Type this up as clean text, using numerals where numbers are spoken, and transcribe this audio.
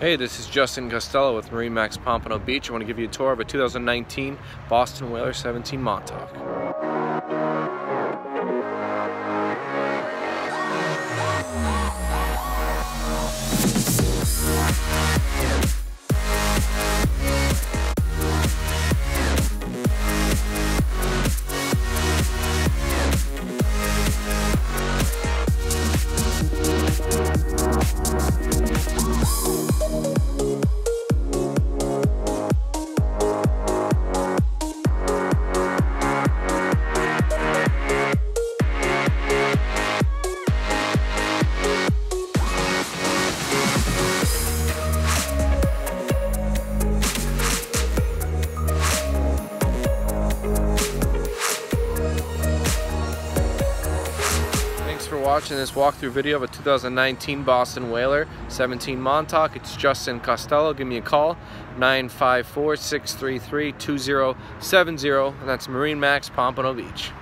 Hey, this is Justin Costello with MarineMax Pompano Beach. I want to give you a tour of a 2019 Boston Whaler 17 Montauk. For watching this walkthrough video of a 2019 Boston Whaler 17 Montauk. It's Justin Costello. Give me a call, 954-633-2070, and that's MarineMax Pompano Beach.